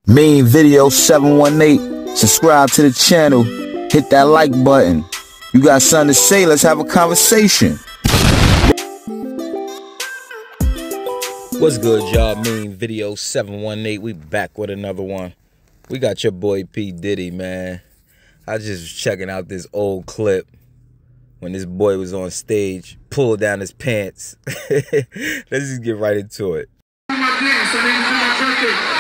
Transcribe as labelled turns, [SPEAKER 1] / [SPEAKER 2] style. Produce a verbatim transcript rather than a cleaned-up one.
[SPEAKER 1] Mean Video seven one eight. Subscribe to the channel. Hit that like button. You got something to say? Let's have a conversation.
[SPEAKER 2] What's good, y'all? Mean Video seven one eight. We back with another one. We got your boy P. Diddy, man. I just was checking out this old clip when this boy was on stage, pulled down his pants. Let's just get right into it.
[SPEAKER 3] My dance, so nigga, for my birthday.